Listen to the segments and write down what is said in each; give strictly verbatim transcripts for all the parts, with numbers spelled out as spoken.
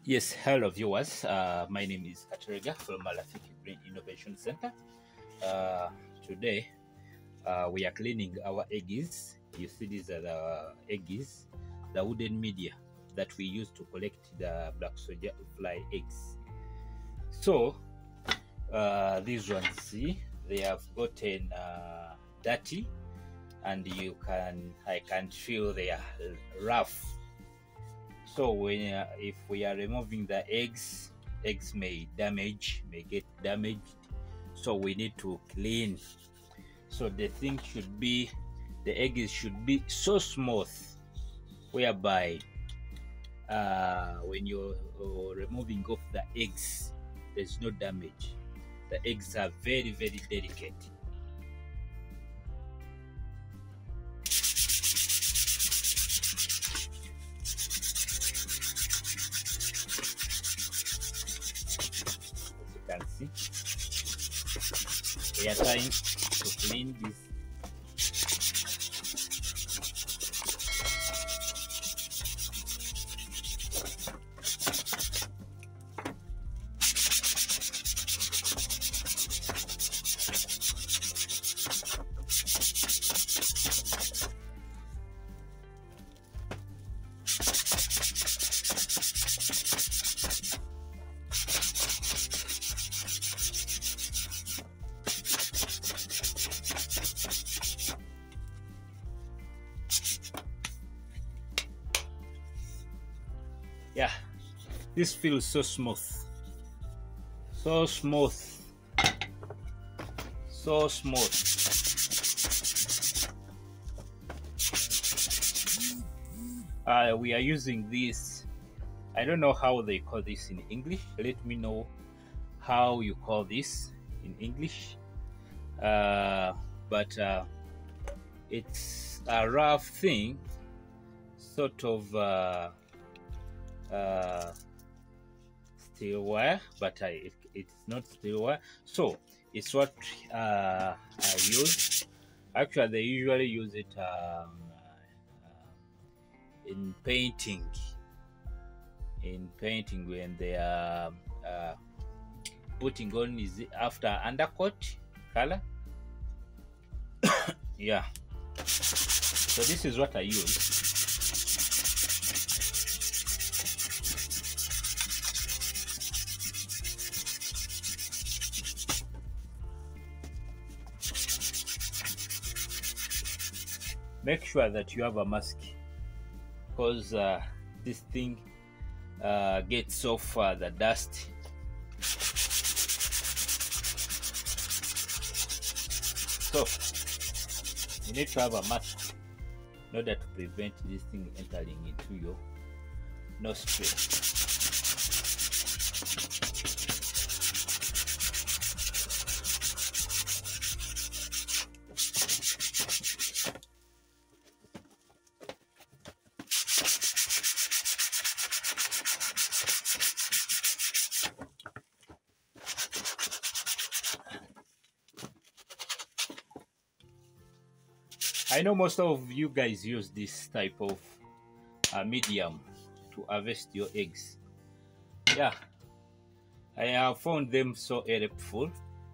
Yes, hello viewers. Uh, my name is Katerega from Marafiki Green Innovation Center. Uh, today, uh, we are cleaning our eggs. You see, these are the eggs, the wooden media that we use to collect the black soldier fly eggs. So, uh, these ones, see, they have gotten uh, dirty, and you can, I can feel they are rough. So when uh, if we are removing the eggs, eggs may damage, may get damaged. So we need to clean. So the thing should be, the eggs should be so smooth, whereby uh, when you're uh, removing off the eggs, there's no damage. The eggs are very, very delicate. Can see we are trying to clean this. Yeah, this feels so smooth, so smooth, so smooth. Uh, we are using this. I don't know how they call this in English. Let me know how you call this in English. Uh, but uh, it's a rough thing, sort of. Uh, uh steel wire, but I, it, it's not steel wire, so it's what uh I use. Actually, they usually use it um, uh, in painting in painting when they are uh, putting on is after undercoat color. Yeah, so this is what I use. Make sure that you have a mask, because uh, this thing uh, gets off uh, the dust. So you need to have a mask in order to prevent this thing entering into your nostril. I know most of you guys use this type of uh, medium to harvest your eggs. Yeah, I have found them so helpful.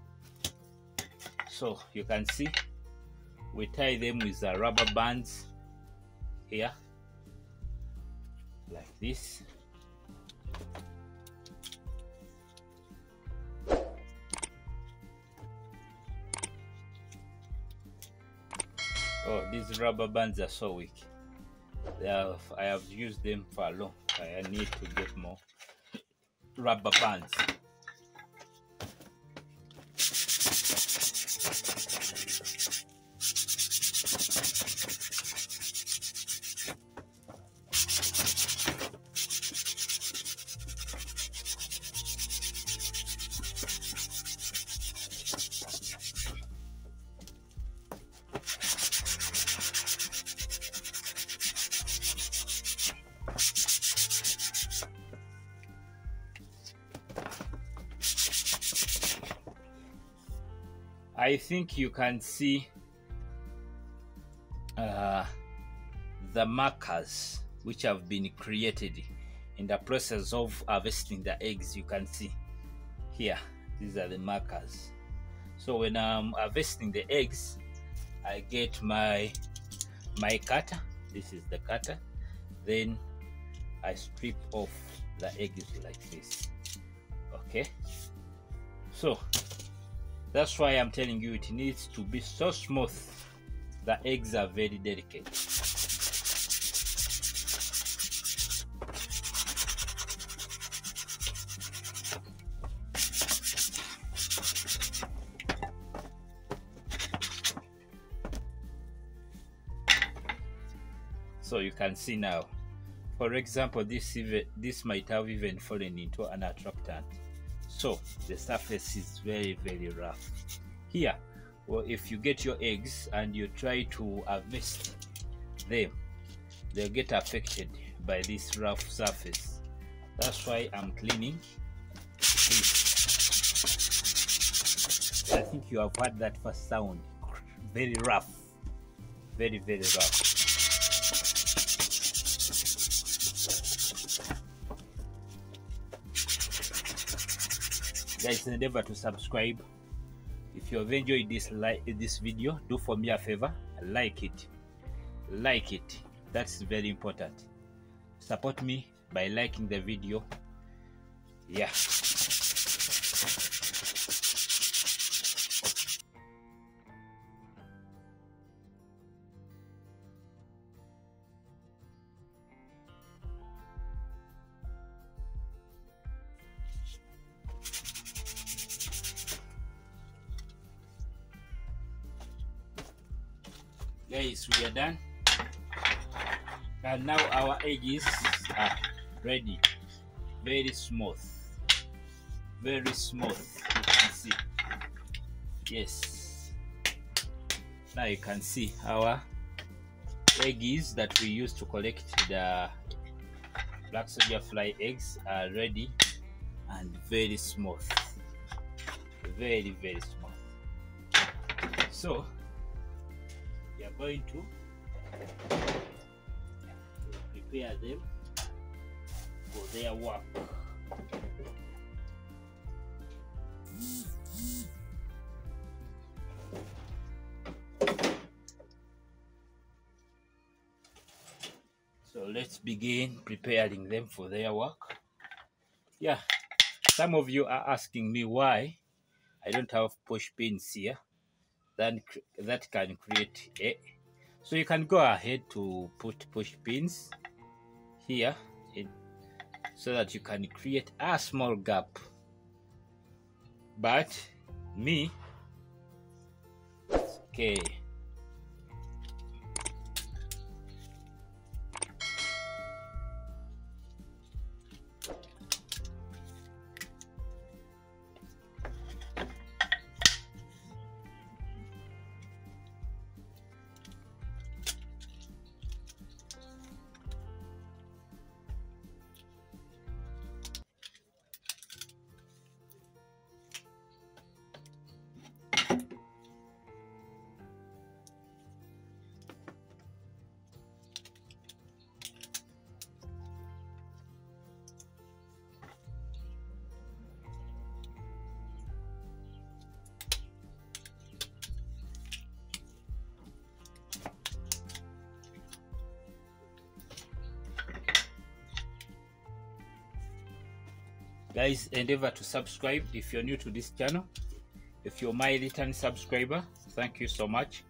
So you can see we tie them with the rubber bands here, like this. Oh, these rubber bands are so weak. They have, I have used them for long. I need to get more rubber bands. I think you can see uh, the markers which have been created in the process of harvesting the eggs, you can see here, these are the markers. So when I'm harvesting the eggs, I get my my cutter. This is the cutter. Then I strip off the eggs like this. Okay, so that's why I'm telling you it needs to be so smooth. The eggs are very delicate. So you can see now, for example, this even this might have even fallen into an attractant. So the surface is very, very rough. Here, well, if you get your eggs and you try to harvest them, they'll get affected by this rough surface. That's why I'm cleaning this. I think you have heard that first sound. Very rough. Very, very rough. Guys, endeavor to subscribe. If you have enjoyed this like this video, do for me a favor, like it. Like it. That's very important. Support me by liking the video. Yeah. Guys, we are done, and now our edges are ready. Very smooth, very smooth. You can see. Yes. Now you can see our eggs that we used to collect the black soldier fly eggs are ready and very smooth. Very, very smooth. So we are going to prepare them for their work. So let's begin preparing them for their work. Yeah, some of you are asking me why I don't have push pins here. Then that can create a, so you can go ahead to put push pins here in, so that you can create a small gap. But me, okay. Guys, endeavor to subscribe if you're new to this channel. If you're my return subscriber, thank you so much.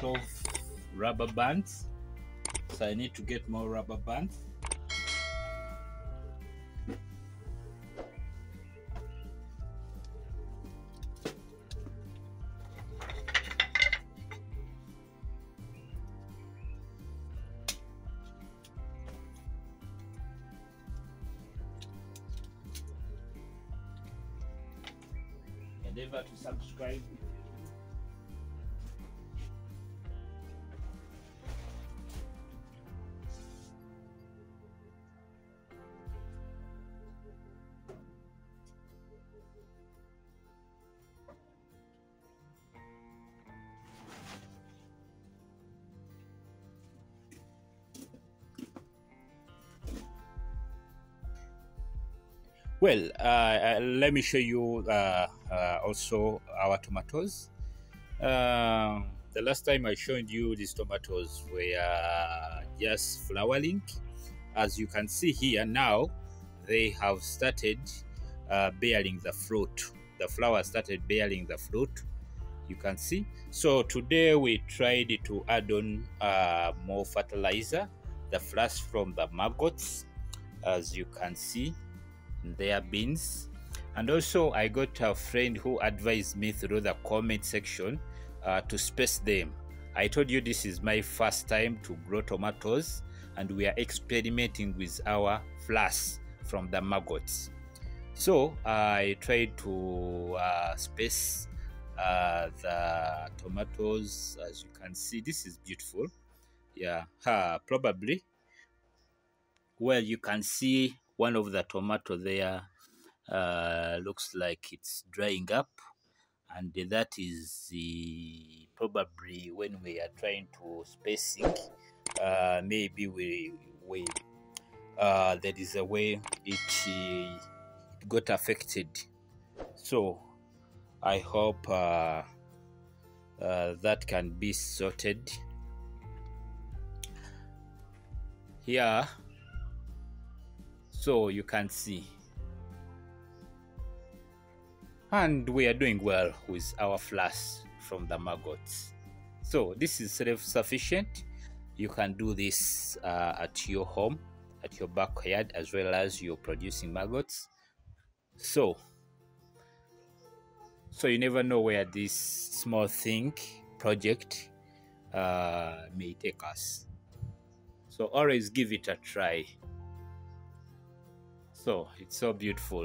of rubber bands, so I need to get more rubber bands. Endeavor to subscribe. Well, uh, uh, let me show you uh, uh, also our tomatoes. Uh, the last time I showed you these tomatoes were just flowering. As you can see here now, they have started uh, bearing the fruit. The flower started bearing the fruit, you can see. So today we tried to add on uh, more fertilizer, the flash from the maggots, as you can see. Their beans. And also I got a friend who advised me through the comment section uh, to space them. I told you this is my first time to grow tomatoes, and we are experimenting with our flash from the maggots. So I tried to uh, space uh, the tomatoes. As you can see, this is beautiful. Yeah, uh, probably. Well, you can see one of the tomato there uh, looks like it's drying up, and that is the probably when we are trying to spacing, uh, maybe we we uh, there is a way it, it got affected. So I hope uh, uh, that can be sorted here. So you can see, and we are doing well with our flash from the maggots. So this is self-sufficient. You can do this uh, at your home, at your backyard, as well as you're producing maggots. So, so you never know where this small thing project uh, may take us. So always give it a try. So it's so beautiful.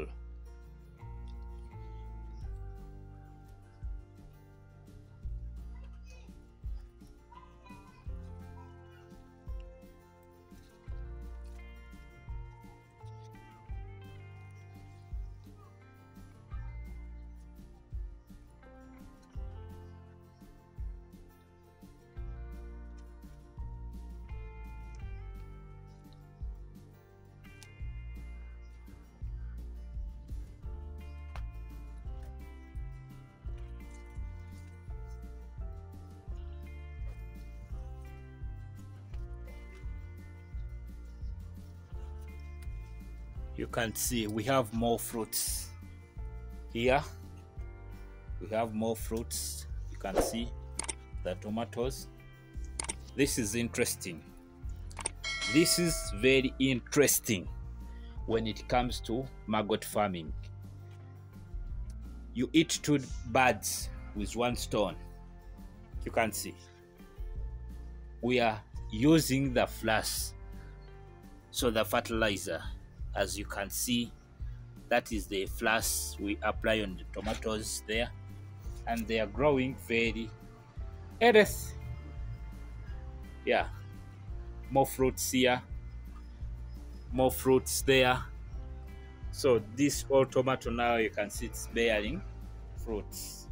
You can see we have more fruits here. We have more fruits. You can see the tomatoes. This is interesting. This is very interesting when it comes to maggot farming. You eat two birds with one stone. You can see we are using the flash, so the fertilizer, as you can see, that is the flash we apply on the tomatoes there, and they are growing very healthy. Yeah, more fruits here, more fruits there. So this old tomato now, you can see it's bearing fruits.